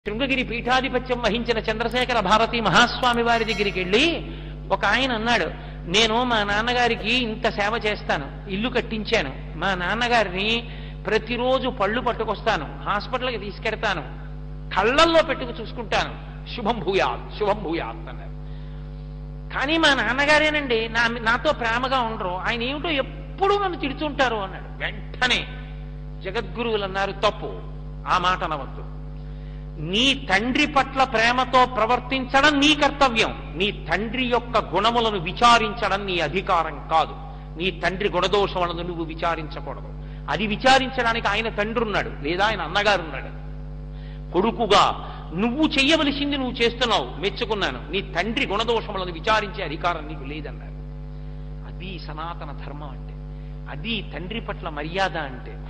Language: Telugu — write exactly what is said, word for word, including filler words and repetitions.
శృంగగిరి పీఠాధిపత్యం వహించిన చంద్రశేఖర భారతి మహాస్వామి వారి దగ్గరికి వెళ్ళి ఒక ఆయన అన్నాడు, నేను మా నాన్నగారికి ఇంత సేవ చేస్తాను, ఇల్లు కట్టించాను, మా నాన్నగారిని ప్రతిరోజు పళ్ళు పట్టుకొస్తాను, హాస్పిటల్కి తీసుకెడతాను, కళ్ళల్లో పెట్టుకు చూసుకుంటాను, శుభం భూయాత్ శుభం భూయాత్ అన్నారు. కానీ మా నాన్నగారేనండి నా నాతో ప్రేమగా ఉండరు, ఆయన ఏమిటో ఎప్పుడూ నన్ను తిడుతుంటారు అన్నాడు. వెంటనే జగద్గురువులు అన్నారు, తప్పు, ఆ మాట అనవద్దు. నీ తండ్రి పట్ల ప్రేమతో ప్రవర్తించడం నీ కర్తవ్యం, నీ తండ్రి యొక్క గుణములను విచారించడం నీ అధికారం కాదు. నీ తండ్రి గుణదోషములను నువ్వు విచారించకూడదు. అది విచారించడానికి ఆయన తండ్రి ఉన్నాడు, లేదా ఆయన అన్నగారు ఉన్నాడు. కొడుకుగా నువ్వు చెయ్యవలసింది నువ్వు చేస్తున్నావు, మెచ్చుకున్నాను. నీ తండ్రి గుణదోషములను విచారించే అధికారం నీకు లేదన్నారు. అది సనాతన ధర్మం అంటే, అది తండ్రి పట్ల మర్యాద అంటే.